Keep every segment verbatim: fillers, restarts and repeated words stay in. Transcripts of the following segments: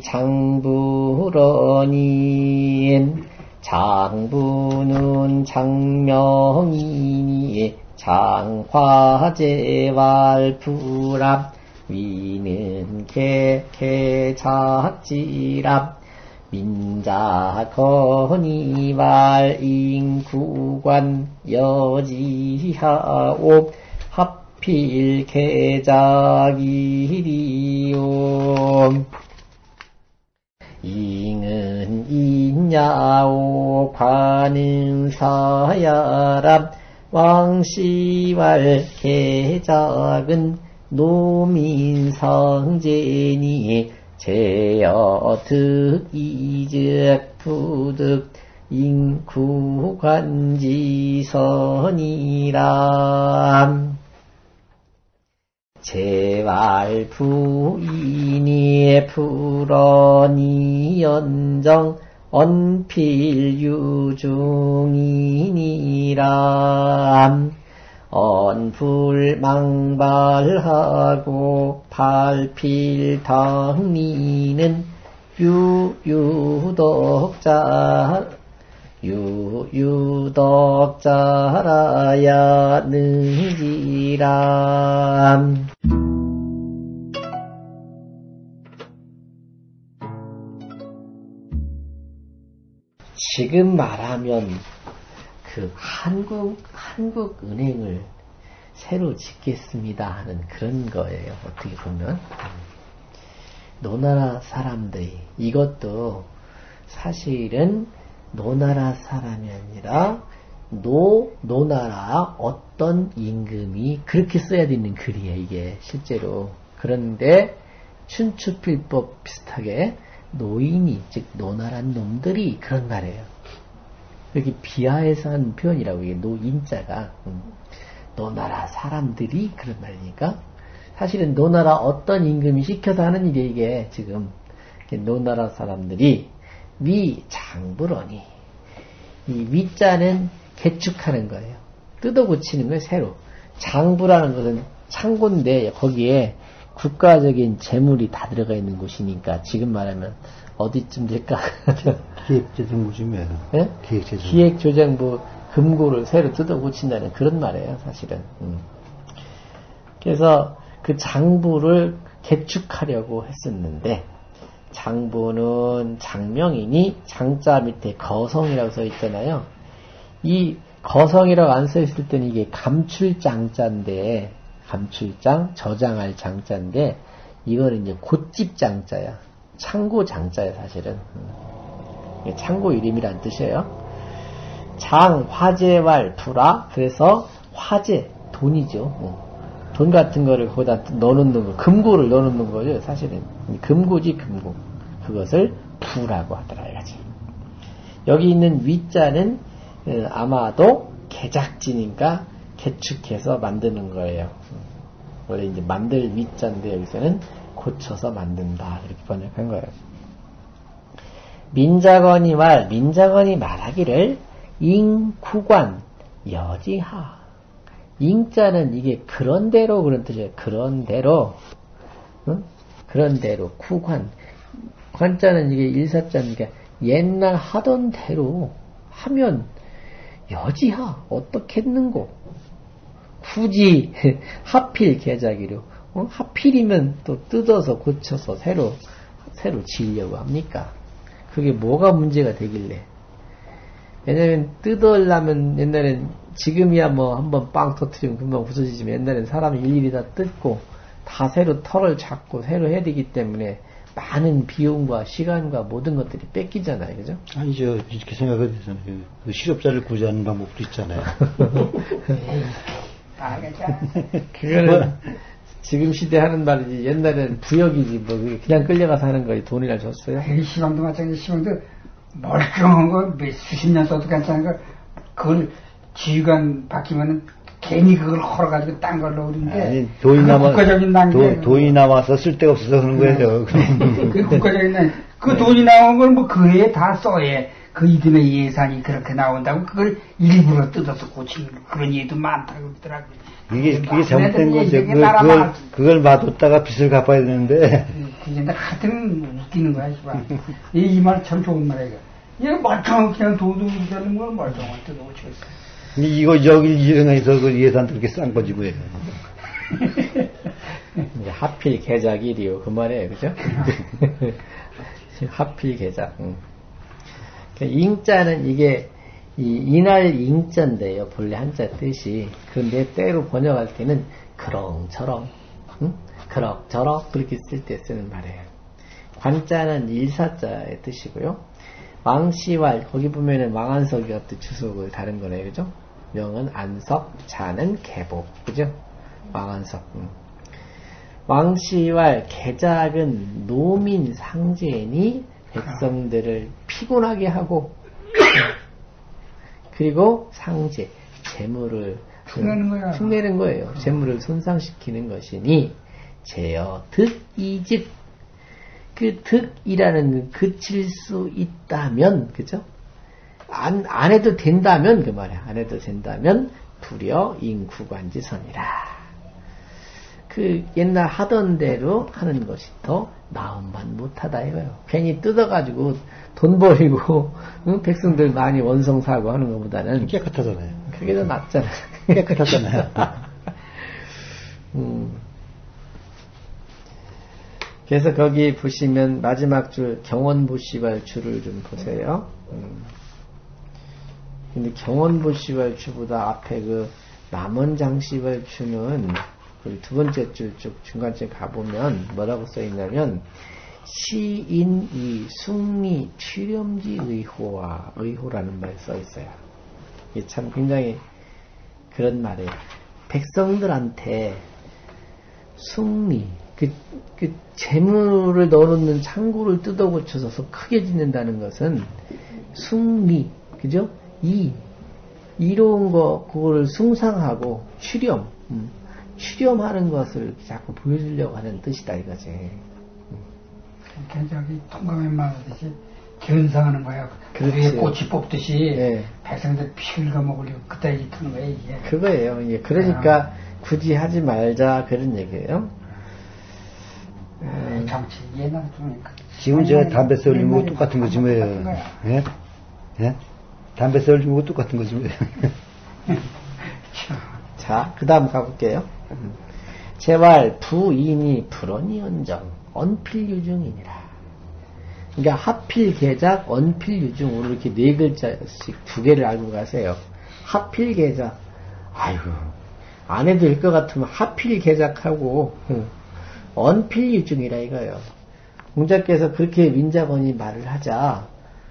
장부러니 장부는 장명이니 장화제왈불합 위는 개개작지랍 민자건이왈 인구관 여지하오 하필 개작이리요 잉은 인야오 관은 사야랍 왕시왈 개작은 노민성제니 제여득 이즉 부득 인구관지선이라 제왈 부인이 불언이 연정 언필유중이니라 언불망발하고 팔필당리는 유유덕자 유유덕자라야 능지라 지금 말하면 그 한국, 한국은행을 새로 짓겠습니다 하는 그런 거예요. 어떻게 보면. 노나라 사람들이, 이것도 사실은 노나라 사람이 아니라 노, 노나라 어떤 임금이 그렇게 써야 되는 글이에요, 이게 실제로. 그런데 춘추필법 비슷하게 노인이, 즉 노나라 놈들이 그런 말이에요. 여기 비하해서 한 표현이라고, 이게 노인자가. 음. 노나라 사람들이 그런 말이니까. 사실은 노나라 어떤 임금이 시켜서 하는 일이 이게 지금. 노나라 사람들이 위 장부러니. 이 위자는 개축하는 거예요. 뜯어 고치는 거예요, 새로. 장부라는 것은 창고인데 거기에 국가적인 재물이 다 들어가 있는 곳이니까 지금 말하면 어디쯤 될까? 기획재정부쯤이에요. 네? 기획재정부. 기획조정부 금고를 새로 뜯어 고친다는 그런 말이에요, 사실은. 음. 그래서 그 장부를 개축하려고 했었는데, 장부는 장명이니 장자 밑에 거성이라고 써 있잖아요. 이 거성이라고 안 써 있을 때는 이게 감출장자인데, 감출장, 저장할 장자인데, 이거는 이제 곶집 장자야. 창고 장자야, 사실은. 음. 창고 이름이란 뜻이에요. 장, 화제왈, 불화. 그래서 화제, 돈이죠. 어. 돈 같은 거를 거기다 넣어놓는 거, 금고를 넣어놓는 거죠. 사실은 금고지, 금고. 그것을 부라고 하더라 이거지. 여기 있는 위자는 아마도 개작지니까 개축해서 만드는 거예요. 원래 이제 만들 위자인데 여기서는 고쳐서 만든다 이렇게 번역한 거예요. 민자건이 말, 민자건이 말하기를 잉구관 여지하. 잉자는 이게 그런대로 그런 뜻이에요. 그런대로. 응? 그런대로. 구관. 관자는 이게 일사자니까 옛날 하던 대로 하면 여지하. 어떻겠는고. 굳이 하필 개자기로. 어? 하필이면 또 뜯어서 고쳐서 새로 새로 지으려고 합니까? 그게 뭐가 문제가 되길래. 왜냐면 뜯으려면 옛날엔 지금이야 뭐 한번 빵 터트리면 금방 부서지지만 옛날엔 사람이 일일이 다 뜯고 다 새로 털을 잡고 새로 해야 되기 때문에 많은 비용과 시간과 모든 것들이 뺏기잖아요. 그죠? 아니죠. 이렇게 생각해도 되잖아요. 그 실업자를 구제하는 방법도 있잖아요. 그거는 지금 시대 하는 말이지 옛날에는 부역이지 뭐 그냥 끌려가서 하는 거에 돈이나 줬어요. 시방도 마찬가지. 시방도 멀쩡한 거 몇 수십 년 써도 괜찮은 거 그걸 지휘관 바뀌면은 괜히 그걸 걸어가지고 딴 걸로 그러는데. 아니, 돈이 남아, 국가적인 낭비. 도, 돈이 남아서 쓸데가 없어서 그런 거예요. 그 국가적인 낭비. 그 돈이 나온 걸 뭐 그 해에 다 써야 그 이듬해 예산이 그렇게 나온다고 그걸 일부러 뜯어서 고치는 그런 예도 많다고 그러더라고요. 이게, 그게 잘못된 거죠. 그걸, 그걸, 그걸 놔뒀다가 빚을 갚아야 되는데. 그게 나 하여튼 웃기는 거야, 씨발. 이 말 참 좋은 말이야. 얘 말짱 그냥 도둑 되는 걸 말짱한 뜯어 고치겠어. 이거 여기 이용해서 그 예산도 그렇게 싼 거지, 뭐예요. 이제 하필 계작일이요. 그 말이에요. 그죠? 하필 계작. 응. 잉자는 이게, 이, 이날 잉자인데요. 본래 한자 뜻이. 그런데 때로 번역할 때는 그렁저렁, 응? 그럭저럭 그렇게 쓸 때 쓰는 말이에요. 관자는 일사자의 뜻이고요. 왕시왈, 거기 보면은 왕안석이 또 주석을 다른 거네요. 그죠? 명은 안석, 자는 계복. 그죠? 왕안석. 응. 왕시왈, 계작은 노민 상제니 백성들을 피곤하게 하고, 그리고 상제, 재물을 흉내는 거야. 흉내는 거예요. 재물을 손상시키는 것이니, 제여 득이집. 그 득이라는 그칠 수 있다면, 그죠? 안, 안 해도 된다면, 그 말이야. 안 해도 된다면, 불여 인구관지선이라. 그 옛날 하던 대로 하는 것이 더 나음만 못하다 이거요. 괜히 뜯어가지고 돈 버리고 응? 백성들 많이 원성사고 하는 것보다는 깨끗하잖아요. 그게 더 낫잖아. 깨끗하잖아요. 음. 그래서 거기 보시면 마지막 줄 경원보시발 줄을 좀 보세요. 음. 근데 경원보시발 줄보다 앞에 그 남원장시발 줄은 두 번째 줄 쭉 중간쯤 가보면 뭐라고 써있냐면 시인이 숭리 취렴지 의호와 의호라는 말이 써있어요. 이게 참 굉장히 그런 말이에요. 백성들한테 숭리 그, 그 재물을 넣어놓는 창고를 뜯어 고쳐서 크게 짓는다는 것은 숭리 그죠? 이 이로운 거 그거를 숭상하고 취렴 음. 출렴하는 것을 자꾸 보여주려고 하는 뜻이다 이거지. 이렇게 저기 통감에 말하듯이 견상하는 거야. 그렇지. 꽃이 뽑듯이 네. 백성들 피를 거먹으려고 그따 이 트는 거야 이게. 그거예요. 이게 그러니까 아. 굳이 하지 말자 그런 얘기예요. 음. 정치 옛날 좀. 지금 제가 담배 썰는 거 똑같은 거지 뭐예요. 예? 예? 담배 썰는 거 똑같은 거지 뭐예요. 자, 그 다음 가볼게요. 제왈 부인이 불언이언정 언필유중이니라. 그러니까 하필 계작 언필유중으로 이렇게 네 글자씩 두 개를 알고 가세요. 하필 계작 아이고 안 해도 될 것 같으면 하필 계작하고 언필유중이라 이거예요. 공자께서 그렇게 민자건이 말을 하자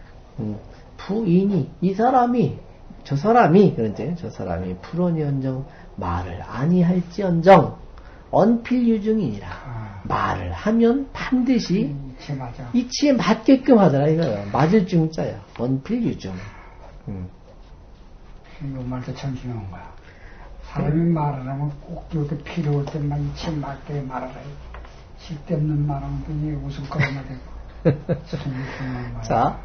부인이 이 사람이 저 사람이 그런지 저 사람이 불언이언정 말을 아니할지언정 언필유중이니라. 아. 말을 하면 반드시 음, 맞아. 이치에 맞게끔 하더라 이거요. 맞을 중자야. 언필유중. 음. 이 말도 참 중요한 거야. 사람이 네. 말을 하면 꼭 이렇게 필요할 때만 이치에 맞게 말을 해. 쓸데없는 말하면 그게 웃음거리가 되고. 자,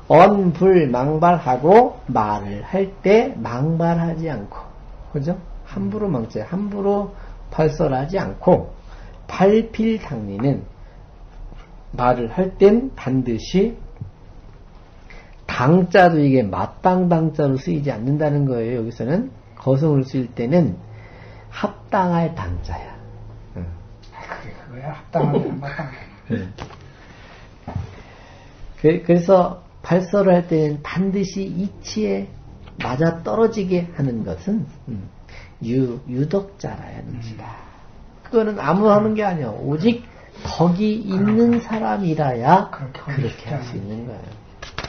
언불망발하고 말을 할 때 망발하지 않고, 그죠? 함부로 망치, 함부로 발설하지 않고, 발필당리는 말을 할 땐 반드시 당자도 이게 마땅당자로 쓰이지 않는다는 거예요. 여기서는 거성을 쓸 때는 합당할 당자야. 응. 그게 그거야. 합당할 마땅. 응. 그, 그래서 발설을 할 때는 반드시 이치에 맞아 떨어지게 하는 것은 음, 유, 유덕자라야 하는지다. 그거는 아무나 하는 게 아니야. 오직 덕이 있는 사람이라야 그렇게 할 수 있는 거예요.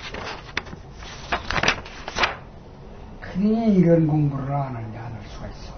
흔히 이런 공부를 안 하냐 안 할 수가 있어.